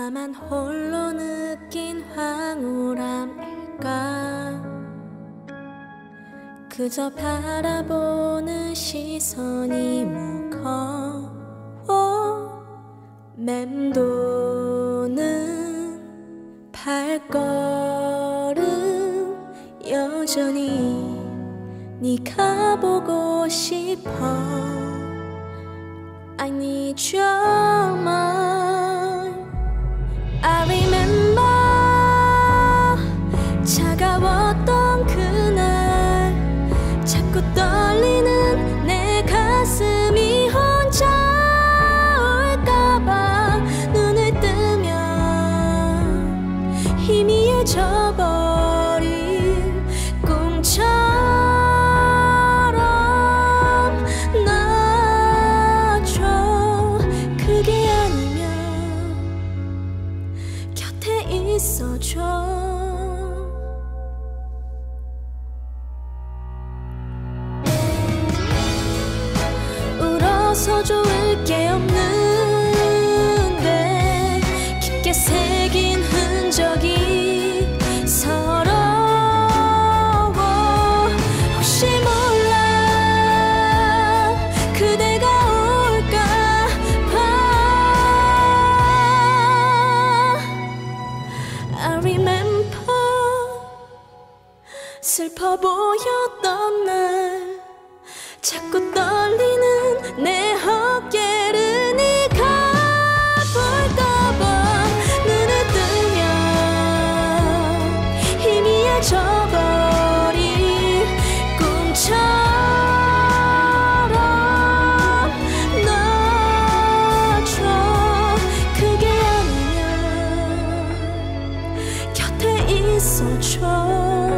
나만 홀로 느낀 황홀함일까? 그저 바라보는 시선이 무거워 맴도는 발걸음 여전히 네가 보고 싶어. I need your mind. I remember 차가웠던 그날 자꾸 떨리는 내 가슴이 혼자 울까봐 눈을 뜨면 희미해져버린 꿈처럼 나줘. 그게 아니면 곁에 있어줘. 울어서 좋을 게 없는데 깊게 새긴 흔적이 서러워. 혹시 몰라 그대가 올까 봐. I remember 슬퍼 보였던 날 자꾸 떨리는 내 어깨를 네가 볼까봐 눈을 뜨면 희미해져버린 꿈처럼 놔줘. 그게 아니면 곁에 있어줘.